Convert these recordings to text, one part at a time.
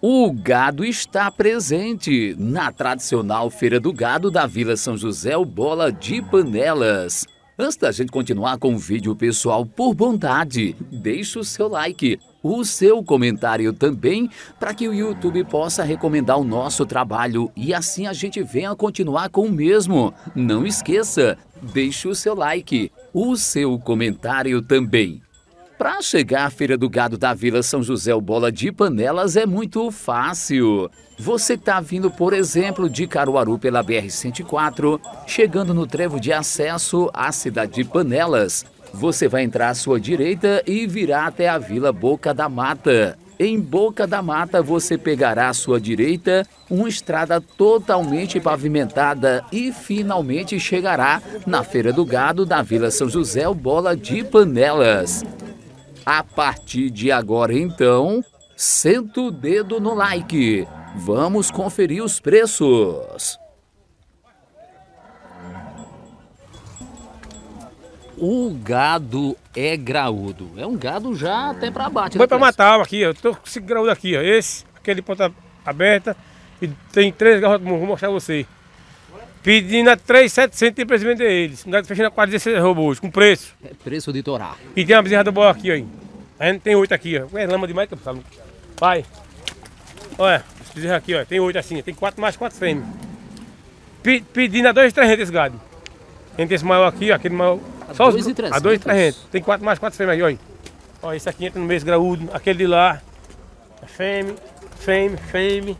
O gado está presente na tradicional Feira do Gado da Vila São José, o Bola de Panelas. Antes da gente continuar com o vídeo, pessoal, por bondade, deixe o seu like, o seu comentário também, para que o YouTube possa recomendar o nosso trabalho e assim a gente venha continuar com o mesmo. Não esqueça, deixe o seu like, o seu comentário também. Para chegar à Feira do Gado da Vila São José, o Bola de Panelas, é muito fácil. Você está vindo, por exemplo, de Caruaru pela BR-104, chegando no trevo de acesso à cidade de Panelas. Você vai entrar à sua direita e virá até a Vila Boca da Mata. Em Boca da Mata, você pegará à sua direita uma estrada totalmente pavimentada e finalmente chegará na Feira do Gado da Vila São José, o Bola de Panelas. A partir de agora, então, senta o dedo no like. Vamos conferir os preços. O gado é graúdo. É um gado já até para abate. Foi para matar aqui, ó. Eu tô com esse graúdo aqui, ó. Esse, aquele ponta aberta. E tem 3 garrotas, vou mostrar pra você. Pedindo a 3.700 tem preço de vender eles. Nós fechando a 4.16 robôs, com preço. É preço de Torá. E tem uma bezerra do boa aqui, ó. A gente tem 8 aqui, ó. É lama demais, sabe? Vai. Olha, esse bezerra aqui, ó. Tem 8 assim, tem 4 mais 4 fêmeas. Pedindo a 2.300 esse gado. A gente tem esse maior aqui, ó. Aquele maior. Só os 2.300. A 2.300. Tem 4 mais 4 fêmeas aí, ó. Ó, esse aqui entra no mês graúdo. Aquele de lá. Fêmea, fêmea, fêmea.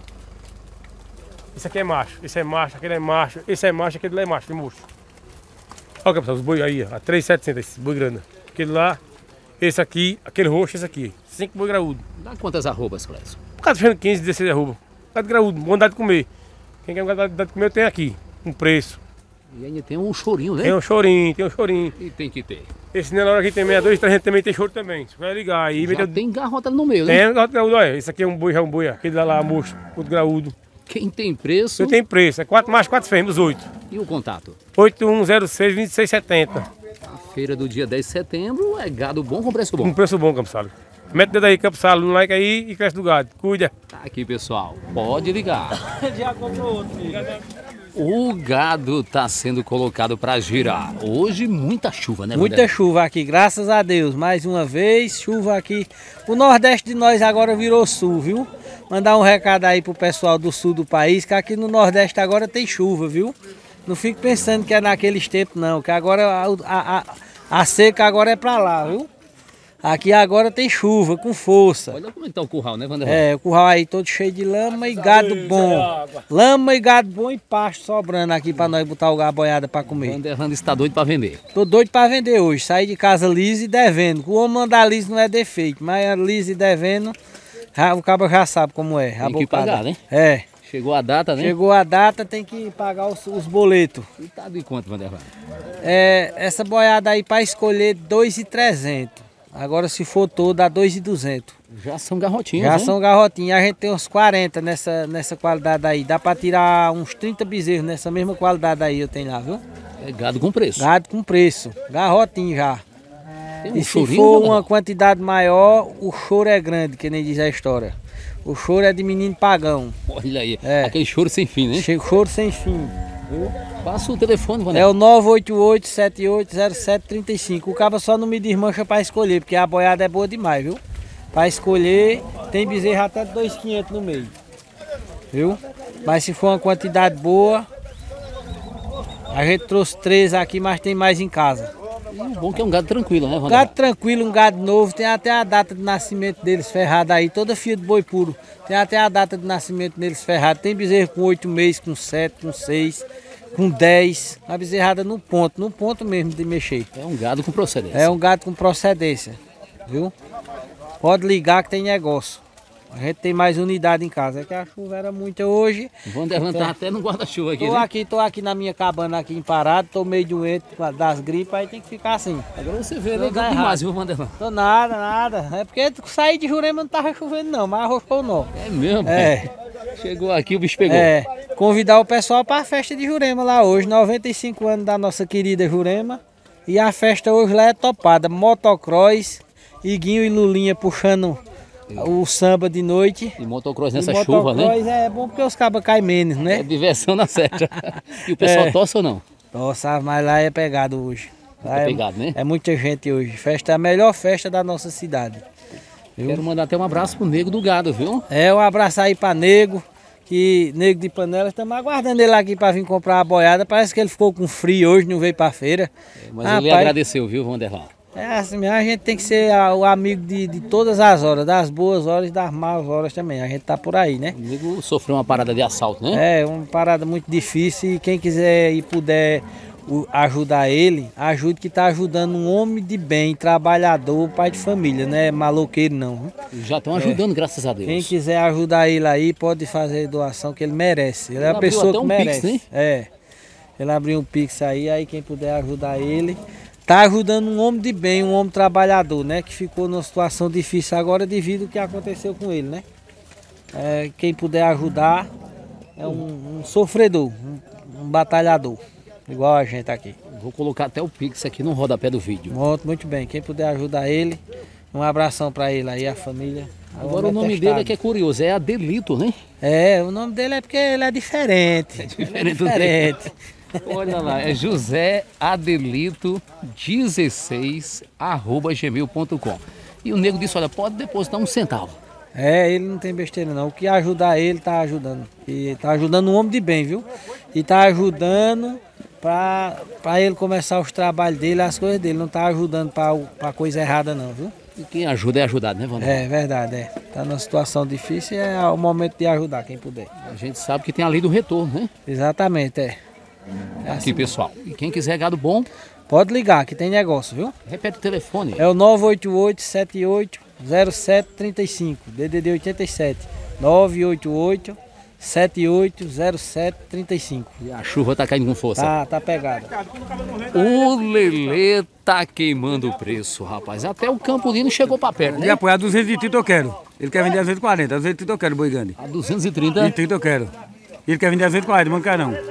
Esse aqui é macho, esse é macho, aquele é macho, esse é macho, aquele lá é macho, tem moço. Olha pessoal, os boi aí, ó, a 3.700, esse boi grande. Aquele lá, esse aqui, aquele roxo, esse aqui. 5 boi graúdo. Dá quantas arrobas, Clécio? Por causa fechando 15, 16 arroba. Gado graúdo, bom dar de comer. Quem quer um gado de comer, eu tenho aqui, um preço. E ainda tem um chorinho, né? Tem um chorinho, tem um chorinho. E tem que ter. Esse Nelore aqui tem 62.300, também tem choro também. Você vai ligar aí. Já tem garrota no meio, né? Tem garrota graúdo, olha. Esse aqui é um boi, já é um boi, aquele lá, moço, outro graúdo. Quem tem preço? Eu tenho preço, é 4 mais 4 fêmeas, 8. E o contato? 8106-2670. A feira do dia 10 de setembro é gado bom com preço bom. Com preço bom, Campos Salles. Mete o dedo aí, Campos Salles, no like aí e cresce do gado. Cuida. Tá aqui, pessoal. Pode ligar. Já comprou outro. O gado está sendo colocado para girar. Hoje muita chuva, né? Muita chuva aqui, graças a Deus. Mais uma vez, chuva aqui. O Nordeste de nós agora virou sul, viu? Mandar um recado aí pro pessoal do sul do país, que aqui no Nordeste agora tem chuva, viu? Não fique pensando que é naqueles tempos não, que agora a seca agora é pra lá, viu? Aqui agora tem chuva, com força. Olha como é que tá o curral, né, Vanderlan? É, o curral aí todo cheio de lama e gado bom. Lama e gado bom e pasto sobrando aqui pra nós botar a boiada pra comer. Vanderlan está doido pra vender. Tô doido pra vender hoje, saí de casa liso e devendo. O homem andar liso não é defeito, mas liso e devendo, o cabo já sabe como é. Tem que pagar, né? É. Chegou a data, né? Chegou a data, tem que pagar os boletos. E tá de quanto, Vanderlan? É, essa boiada aí pra escolher 2.300. Agora se for todo dá 2.200. Já são garrotinhos, Já hein? são garrotinhos. A gente tem uns 40 nessa qualidade aí. Dá pra tirar uns 30 bezerros nessa mesma qualidade aí eu tenho lá, viu? É gado com preço. Gado com preço. Garrotinho já. Tem um E se chorinho, for Vanderlan? uma quantidade maior, o choro é grande, que nem diz a história. O choro é de menino pagão. Olha aí, É. aquele choro sem fim, né? Choro sem fim. Passa o telefone, É Vanderlan. o 988-780735. O cabo só não me desmancha para escolher, porque a boiada é boa demais, viu? Para escolher, tem bezerro até de 2.500 no meio. Viu? Mas se for uma quantidade boa, a gente trouxe 3 aqui, mas tem mais em casa. E o bom é que é um gado tranquilo, né, Um Vanderlan? gado tranquilo, um gado novo, tem até a data de nascimento deles ferrada aí, toda fia de boi puro. Tem até a data de nascimento deles ferrada. Tem bezerro com 8 meses, com 7, com 6, com 10. A bezerrada no ponto mesmo de mexer. É um gado com procedência. É um gado com procedência, viu? Pode ligar que tem negócio. A gente tem mais unidade em casa. É que a chuva era muita hoje. O Vanderlan tá até no guarda-chuva aqui, Tô aqui na minha cabana aqui em Parado, tô meio doente das gripes, aí tem que ficar assim. Agora você vê Não legal dá demais, errado. viu, Vanderlan? Tô nada. É porque saí de Jurema não tava chovendo não, mas arrochou não. É mesmo? É. Chegou aqui, o bicho pegou. É, convidar o pessoal para a festa de Jurema lá hoje, 95 anos da nossa querida Jurema. E a festa hoje lá é topada, motocross, Iguinho e Lulinha puxando o samba de noite. E motocross nessa e chuva, né? Motocross é bom porque os cabas caem menos, né? É diversão na certa. E o pessoal torce ou não? Nossa, mas lá é pegado hoje. Lá É pegado, né? É muita gente hoje. Festa é a melhor festa da nossa cidade. Viu? Quero mandar até um abraço pro Nego do Gado, viu? Um abraço aí pra Nego. Que Nego de Panela, estamos aguardando ele aqui para vir comprar a boiada. Parece que ele ficou com frio hoje, não veio para feira. Mas ele agradeceu, viu, Vanderlan? É assim mesmo, a gente tem que ser o amigo de todas as horas, das boas horas e das más horas também. A gente tá por aí, né? O Nego sofreu uma parada de assalto, né? É, uma parada muito difícil e quem quiser e puder ajudar ele, ajude que tá ajudando um homem de bem, trabalhador, pai de família, não é maloqueiro não. Já estão ajudando, graças a Deus. Quem quiser ajudar ele aí, pode fazer doação que ele merece. Ele é a pessoa que merece. Pix, né? Ele abriu um Pix aí quem puder ajudar ele. Tá ajudando um homem de bem, um homem trabalhador, né? Que ficou numa situação difícil agora devido ao que aconteceu com ele, né? Quem puder ajudar é um sofredor, um batalhador. Igual a gente aqui. Vou colocar até o Pix aqui no rodapé do vídeo. Muito bem. Quem puder ajudar ele, um abração para ele aí, a família. Agora o nome dele é que é curioso, é Adelito, né? O nome dele é porque ele é diferente. É diferente. Olha lá, é José Adelito 16@gmail.com. E o Nego disse, olha, pode depositar um centavo. Ele não tem besteira não. O que ajudar ele, tá ajudando. E tá ajudando um homem de bem, viu? E tá ajudando para ele começar os trabalhos dele, as coisas dele. Não tá ajudando para coisa errada não, viu? E quem ajuda é ajudado, né, Wander? É verdade, Tá numa situação difícil, é o momento de ajudar quem puder. A gente sabe que tem a lei do retorno, né? Exatamente, assim, aqui, pessoal. E quem quiser gado bom, pode ligar, que tem negócio, viu? Repete o telefone. É o 988-780735, DDD 87. 988-780735. E a chuva tá caindo com força. Tá pegada. O Lelê tá queimando o preço, rapaz. Até o Campolino chegou pra perto, né? E apoiar 230 eu quero. Ele quer vender a 240, a 230 eu quero, boi grande. A 230? 230 eu quero. Ele quer vender a 240, não quer não.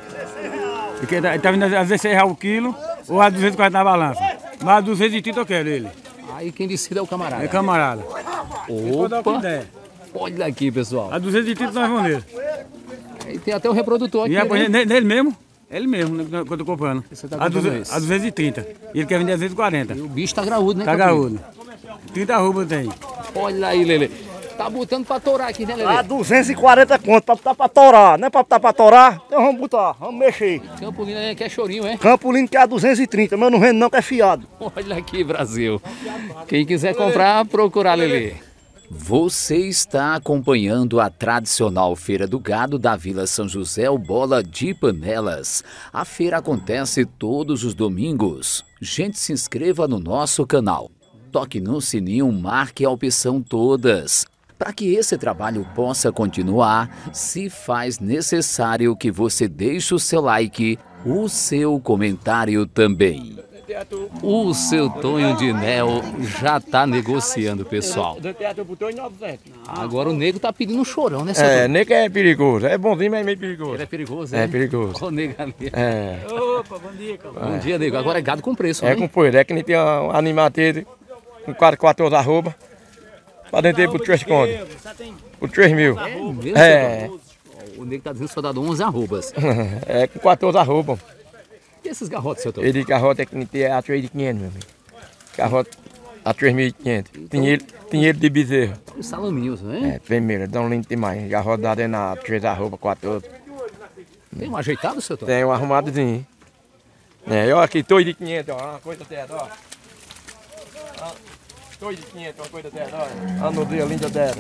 Ele tá vendendo a 16 reais o quilo ou a 240 na balança. Mas a 230 eu quero ele. Aí quem decide é o camarada. É camarada. Opa! Olha aqui, pessoal. A 230 nós vamos ver. Aí tem até o reprodutor aqui, né? Nele mesmo? Ele mesmo, que eu tô comprando. Você tá comprando a 230. E ele quer vender a 240. E o bicho tá graúdo, né? Tá graúdo. 30 arrobas tem. Olha aí, Lelê. Tá botando pra torar aqui, né, Lelê? Ah, 240 conto, pra botar pra torar. Não é pra botar pra torar? Então vamos botar, vamos mexer. Campolino aí quer chorinho, é? Campolino quer a 230, mas não vendo não, que é fiado. Olha aqui, Brasil. Quem quiser comprar, procurar Lelê. Você está acompanhando a tradicional Feira do Gado da Vila São José, o Bola de Panelas. A feira acontece todos os domingos. Gente, se inscreva no nosso canal. Toque no sininho, marque a opção todas. Para que esse trabalho possa continuar, se faz necessário que você deixe o seu like, o seu comentário também. O seu Tonho de Nel já tá negociando, pessoal. Agora o nego tá pedindo um chorão, né, seu Tonho? Nego é perigoso. É bonzinho, mas é meio perigoso. Ele é perigoso, é? É perigoso. O nego ali. Opa, bom dia, cara. Bom dia, nego. Agora é gado com preço, né? Com preço. É que nem tem um animateiro com 14 arroba. Pra dentro por 3 contos. Por 3 mil. É mesmo, o nego tá dizendo que só dá 11 arrobas. É com 14 arroba. E esses garrotes, seu Tonho? Ele de garrote é que nem tem a 3.500, meu amigo. Garrote a 3.500. Dinheiro de bezerro. Os salaminhos, né? Primeiro, dá um lindo demais. Garrote dá dentro na 3 arroba, 14. Tem um ajeitado, seu Tonho? Tem um arrumadozinho. Olha aqui, 2.500, ó. Uma coisa dessa, ó. 2.500, uma coisa dessa, ó. A nudinha linda dela.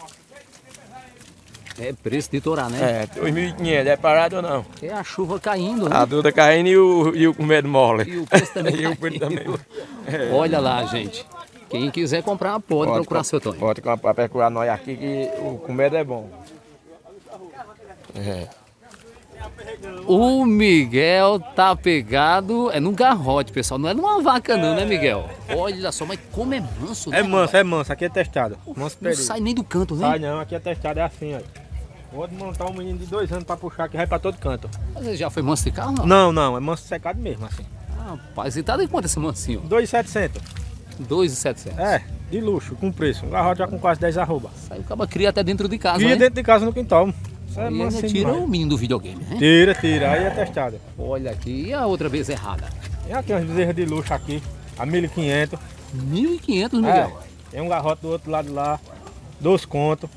É preço de torar, né? 2.500, é parado ou não? É a chuva caindo, né? A duda caindo e o comer mole. E o preço também E o preço também. Olha lá, gente. Quem quiser comprar, pode procurar seu Tonho. Pode procurar nós aqui que o comer é bom. O Miguel tá pegado, é num garrote, pessoal. Não é numa vaca não, né, Miguel? Olha só, mas como é manso, né? É manso, aqui é testado. Manso Não sai nem do canto, né? Sai não, aqui é testado, é assim, ó. Pode montar um menino de 2 anos pra puxar que vai pra todo canto. Mas ele já foi manso de carro, não? Não, é manso secado mesmo, assim. Rapaz, e tá de quanto esse mansinho? 2.700. 2.700. De luxo, com preço. Um garrote já com quase 10 arroba. Isso aí o caba cria até dentro de casa, Cria né? dentro de casa no quintal. Isso é E ainda mansinho tira demais. o menino do videogame, né? Tira. Aí é testado. Olha aqui, e a outra vez errada? Tem aqui umas bezerras de luxo aqui, a 1.500. 1.500, Miguel. Tem um garrote do outro lado lá, 2 contos.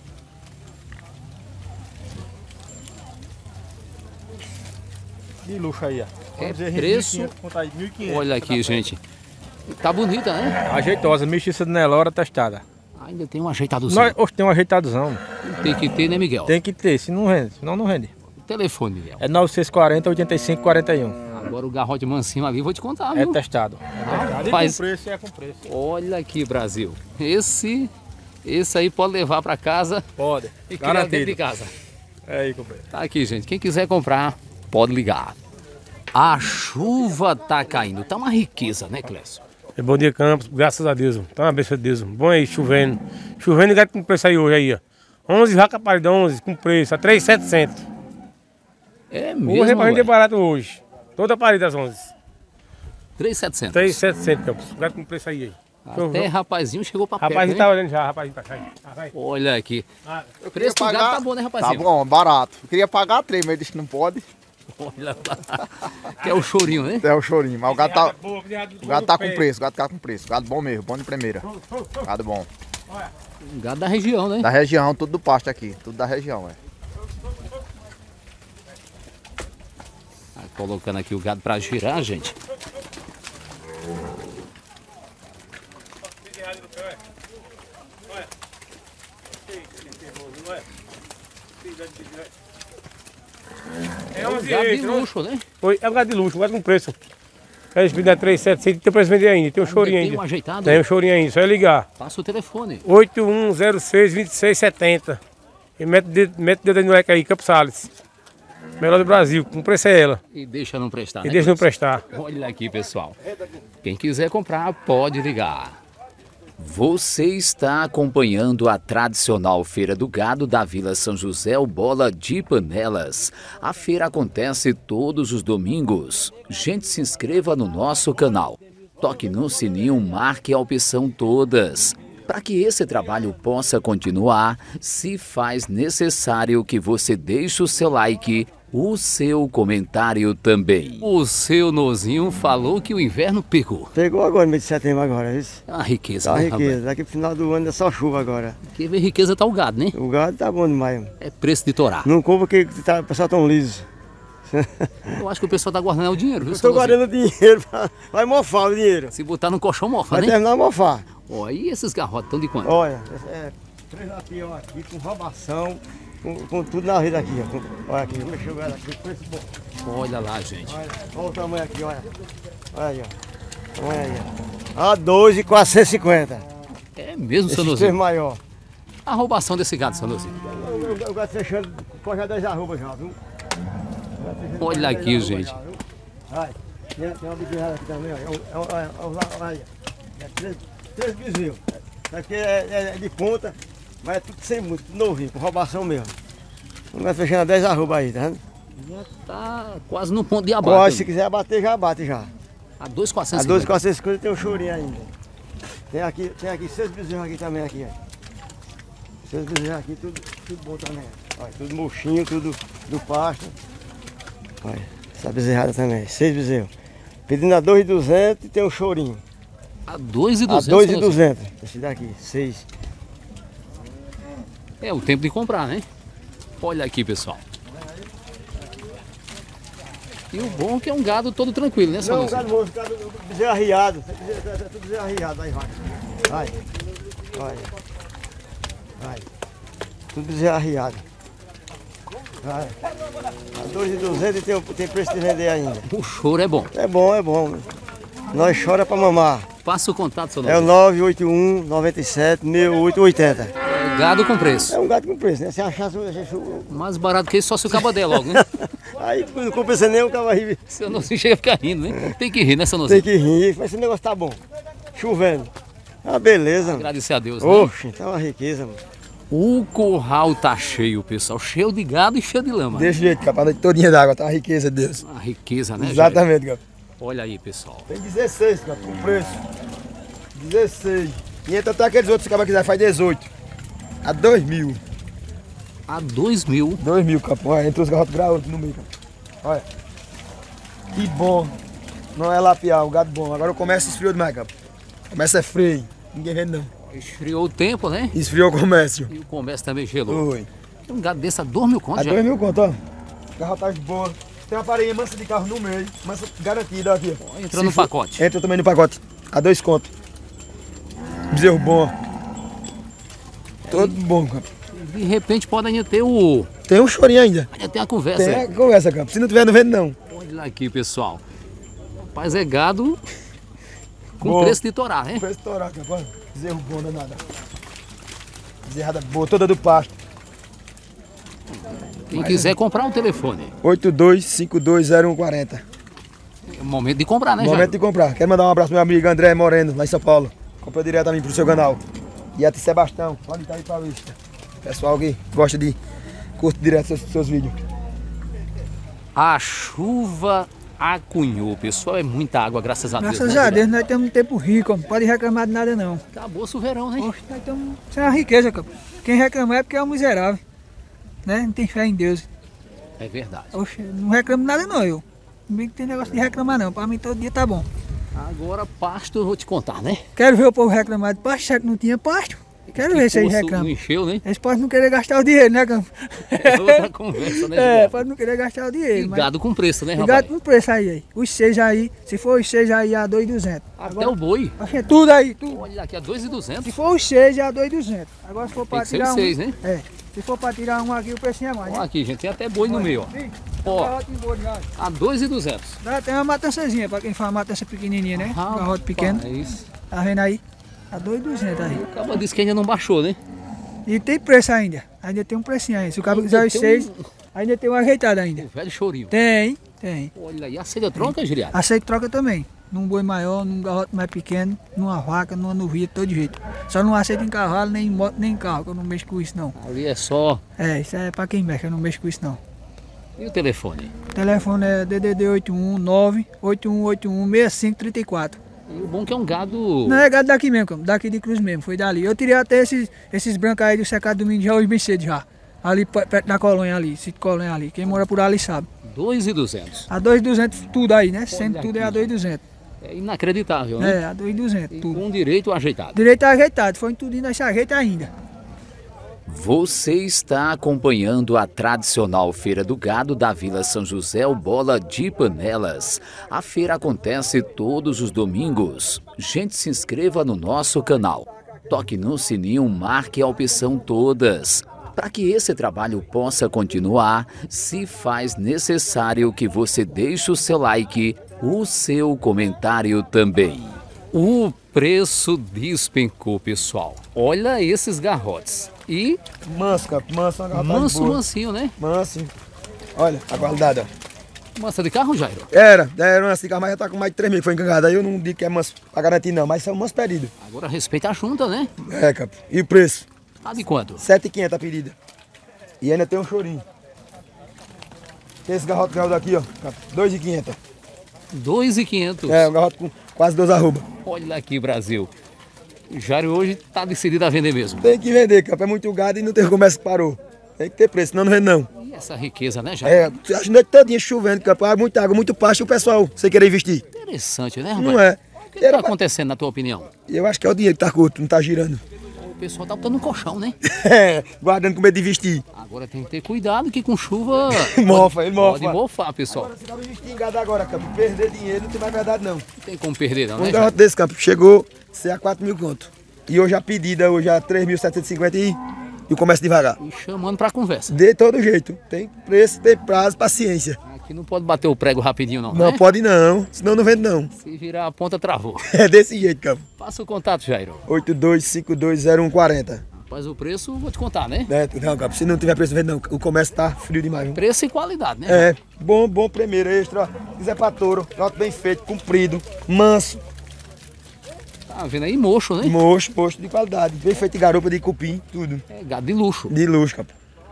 De luxo aí, ó. É Bezerrinha de preço? 1.500, conta aí, 1.500. Olha aqui, gente. Tá bonita, né? Ajeitosa, mexiça de Nelora testada. Ainda tem um ajeitadozinho. Hoje tem um ajeitadozão. Tem que ter, né, Miguel? Tem que ter, se não rende, senão não rende. O telefone, Miguel. É 9640 85 41. Agora o garrote mansinho ali, vou te contar, É viu? testado. Rapaz. Com preço, é com preço. Olha aqui, Brasil. Esse aí pode levar pra casa Pode. e criar dentro de Garantido. casa. É aí, companheiro. Tá aqui, gente. Quem quiser comprar, pode ligar. A chuva tá caindo. Tá uma riqueza, né, Clécio? É bom dia, Campos, graças a Deus. Tá uma benção de Deus. Bom aí, chovendo. Chovendo e gato com preço aí hoje aí, ó. 11 vaca parida, 11 com preço, a 3.700. É Hoje mesmo, é pra vender velho. barato hoje. Toda parida às 11. 3.700. 3.700, Campos. Gato com preço aí. Até rapazinho chegou pra perto, Rapazinho né? tá olhando já, rapazinho tá saindo. Vai. Olha aqui. Eu O preço do gado tá bom, né, Tá rapazinho? bom, barato. Eu queria pagar 3, mas disse que não pode. Olha lá. Que é o chorinho, né? É o chorinho. Mas o gado tá, Boa, o gado tá com preço, o gado tá com preço. Gado bom mesmo, bom de primeira. Gado bom. Gado da região, né? Da região, tudo do pasto aqui. Tudo da região, é. Tá colocando aqui o gado pra girar, gente. É Um gado de luxo, né? É um gado de luxo, um gado com preço. Eles pedem 3.700, tem preço de vender ainda. Tem um chorinho Tem ainda. um ajeitado? Tem um chorinho ainda, só é ligar. Passa o telefone. 8106-2670. E mete o dedo no moleque aí, Campos Sales. Melhor do Brasil, com preço é ela. E deixa não prestar, E né? deixa não Clécio? prestar. Olha aqui, pessoal. Quem quiser comprar, pode ligar. Você está acompanhando a tradicional Feira do Gado da Vila São José, o Bola de Panelas. A feira acontece todos os domingos. Gente, se inscreva no nosso canal. Toque no sininho, marque a opção todas. Para que esse trabalho possa continuar, se faz necessário que você deixe o seu like, o seu comentário também. O seu Nozinho falou que o inverno pegou. Pegou agora no mês de setembro agora, isso. A riqueza, Tá né, riqueza. rapaz? Daqui pro final do ano é só chuva agora. Que vem riqueza tá o gado, né? O gado tá bom demais. É preço de torar. Não compra porque o pessoal tão liso. Eu acho que o pessoal tá guardando o dinheiro, viu, Eu tô seu Nozinho? guardando dinheiro, vai mofar o dinheiro. Se botar no colchão, mofa, Vai né? terminar a mofar. Ó, e esses garrotes estão de quanto? Olha, 3 lapião aqui com roubação, com tudo na vida aqui. Ó. Olha aqui, mexeu ela aqui, preço bom. Olha lá, gente. Olha o tamanho aqui, olha. Olha aí, ó. Olha aí, ó. A 2,450. É mesmo, seu Esse Nozinho? três maior. A roubação desse gado, seu Nozinho. O gato fechando, pode já 10 arrobas já, viu? Olha aqui, gente. Ai, tem uma bezerrada aqui também, ó. Olha, três bezerros. Isso aqui é de ponta, mas é tudo sem muito, tudo novinho, com roubação mesmo. Não vai fechando a 10 arrobas aí, tá vendo? Já tá quase no ponto de abate. Quase, se quiser abater, já abate já. A A 2.450. 2,450 tem um chorinho ainda. Tem aqui 6 bezerros aqui também, aqui, ó. 6 bezerros aqui, tudo bom também. Olha, tudo murchinho, tudo do pasto. Olha, essa bezerrada também, 6 bezerros. Pedindo a 2.200 e tem um chorinho. A 2.200. A 2.200. Esse daqui, 6. É o tempo de comprar, né? Olha aqui, pessoal. E o bom é que é um gado todo tranquilo, né, seu Não, Nozinho? gado moço, gado bezerro arriado. Tudo bezerro arriado, aí vai. Vai. Vai. Tudo bezerro arriado. Vai. A 2.200 e tem preço de vender ainda. O choro é bom. É bom. Nós chora pra mamar. Passa o contato, seu É o Nozinho. 981 97 6880. É gado com preço. É um gato com preço, né? Se achar, Mais barato que isso, só se o cabo der logo, né? aí não compensa nem o cavalo. Seu Nozinho chega a ficar rindo, né? Tem que rir, né, seu Tem Nozinho? que rir, mas esse negócio tá bom. Chovendo. Ah, beleza, mano. Agradecer a Deus, né? Oxe, tá uma riqueza, mano. O curral tá cheio, pessoal. Cheio de gado e cheio de lama. Desse jeito, capaz, a noite todinha d'água, tá uma riqueza, Deus. Uma riqueza, né, gente? Exatamente, cara. Olha aí, pessoal. Tem 16, cara, com preço. 16. E entra até aqueles outros que acaba quiser, faz 18. A 2.000. A 2.000. 2.000, capô. Olha, entra os garrotes graúdos no meio, capô. Olha. Que bom. Não é lapiar, o gado bom. Agora o comércio esfriou demais, capô. O comércio é freio. Ninguém vende não. Esfriou o tempo, né? Esfriou o comércio. E o comércio também gelou. Oi. Um gado desse a 2.000 conto, A já. 2.000 conto, ó. Garrotagem boa. Tem uma pareinha mansa de carro no meio. Mansa garantida, ó, aqui, ó. Entra no pacote. Entra também no pacote. A 2 conto. Bezerro bom. Todo bom, cara. De repente pode ainda ter o... Tem um chorinho ainda. Ainda tem a conversa. Tem aí. a conversa, cara. Se não tiver, não vende não. Olha lá aqui, pessoal. Rapaz, é gado com Boa. preço de torar, né? Preço de torar, cara. Bezerro bom, danada. Bezerrada boa, toda do pasto. Quem quiser comprar um telefone. 82520140. É o momento de comprar, né, Momento Jairo? de comprar. Quero mandar um abraço pro meu amigo André Moreno, lá em São Paulo. Comprou direto a mim pro seu canal. E a Sebastião, pode estar aí pra vista. Pessoal que gosta de curto direto seus vídeos. A chuva acunhou, pessoal. É muita água, graças a Deus. Graças né, a Guilherme? Deus, nós temos um tempo rico, não pode reclamar de nada não. Acabou-se o verão, né? Oxe, nós estamos sem a riqueza, cara. Quem reclama é porque é um miserável, né? Não tem fé em Deus. É verdade. Oxe, não reclamo nada não, eu. Comigo não tem negócio de reclamar não, pra mim todo dia tá bom. Agora, pasto, eu vou te contar, né? Quero ver o povo reclamar de pasto, já que não tinha pasto. Quero ver se eles Poço reclamam. não encheu, né? Eles podem não querer gastar o dinheiro, né, Campo? É outra conversa, né, É, Gilberto? pode não querer gastar o E dinheiro. gado com preço, né, E rapaz? gado com preço aí. Os 6 aí, se for os 6 aí, a 2.200. Até o boi. Acho tudo aí, tudo. Olha aqui, a 2.200. Se for os 6, é a 2.200. Agora se for Tem pra que ser tirar os um... 6, né? É. Se for pra tirar um aqui, o precinho é mais, Olha né? aqui, gente, tem até boi no meio, ó. Sim. Ó. Garrote em boi, gado. A 2.200. Tem uma matançazinha, pra quem faz matança pequenininha, né? Garrote pequeno. É isso. Tá vendo aí? A 2.200 aí. O cabo disse que ainda não baixou, né? E tem preço ainda. Ainda tem um precinho aí. Se o cabo quiser os 6, ainda tem um ajeitado ainda. O velho chorinho. Tem. Olha aí, a ceia troca, Giriado? Aceito troca também. Num boi maior, num garrote mais pequeno, numa vaca, numa novia, de todo jeito. Só não aceito em cavalo, nem em moto, nem em carro, que eu não mexo com isso não. Ali é só. É, isso é pra quem mexe, eu não mexo com isso não. E o telefone? O telefone é DDD 819-8181-6534. E o bom que é um gado. Não é gado daqui mesmo, daqui de Cruz mesmo, foi dali. Eu tirei até esses brancos aí do secado do Minas já hoje bem cedo já. Ali perto da colônia ali, sítio colônia ali. Quem mora por ali sabe. 2.200. A 2.200 tudo aí, né? Sempre tudo é a 2.200. É inacreditável, né? É, a 2.200 E tudo. com direito ajeitado. Direito ajeitado, foi em tudo e nós se ajeita ainda. Você está acompanhando a tradicional Feira do Gado da Vila São José, o Bola de Panelas. A feira acontece todos os domingos. Gente, se inscreva no nosso canal. Toque no sininho, marque a opção todas. Para que esse trabalho possa continuar, se faz necessário que você deixe o seu like, o seu comentário também. O preço despencou, pessoal. Olha esses garrotes. E Manso, cara. Manso, uma garrotagem manso, boa. mansinho, né? Manso. Olha a qualidade, ó. Massa de carro, Jairo? Era uma cigarra, mas já tá com mais de 3 mil que foi engangado. Aí eu não digo que é manso pra garantir não, mas é um manso pedido. Agora respeita a junta, né? É, cara. E o preço? Tá de quanto? 7.500 a pedida. E ainda tem um chorinho. Tem esse garrote graúdo aqui, ó. 2.500. 2.500. É, um garrote com quase 2 arroba. Olha aqui, Brasil. O Jairo hoje tá decidido a vender mesmo. Tem que vender, cara. É muito gado e não tem comércio que parou. Tem que ter preço, senão não vende não. E essa riqueza, né, Jairo? É, a noite todinha chovendo, cara. Muita água, muito pasto e o pessoal sem querer investir. Interessante, né, rapaz? Não é. O que tá acontecendo, na tua opinião? Eu acho que é o dinheiro que tá curto, não tá girando. O pessoal tá botando um colchão, né? É, guardando com medo de investir. Agora tem que ter cuidado que com chuva... Mofa, ele mofa. Pode mofar, pessoal. Agora, se dá pra investir em gado agora, campo, perder dinheiro não tem mais verdade não. Não tem como perder, não, Um né, garrote Jairo? desse campo chegou a ser a 4 mil conto. E hoje a pedida, hoje a 3.750 e o comércio devagar. E chamando pra conversa. De todo jeito. Tem preço, tem prazo, paciência. Aqui não pode bater o prego rapidinho, não, Não né? pode não, senão não vende não. Se virar a ponta, travou. É desse jeito, campo. Passa o contato, Jairo. 82520140. Rapaz, o preço, vou te contar, né? É, não, campo, se não tiver preço, não vende não. O comércio tá frio demais. Viu? Preço e qualidade, né? É, bom primeiro, extra. Ó. Quiser pra touro, garrote bem feito, comprido, manso, Tá vendo aí? Mocho, né? mocho de qualidade. Bem feito de garupa, de cupim, tudo. É gado de luxo. De luxo, campo.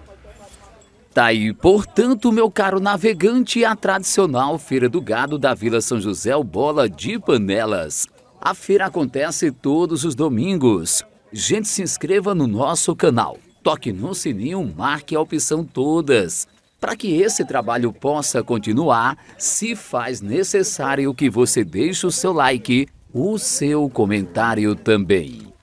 Tá aí, portanto, meu caro navegante, a tradicional Feira do Gado da Vila São José, o Bola de Panelas. A feira acontece todos os domingos. Gente, se inscreva no nosso canal, toque no sininho, marque a opção todas. Para que esse trabalho possa continuar, se faz necessário que você deixe o seu like, o seu comentário também.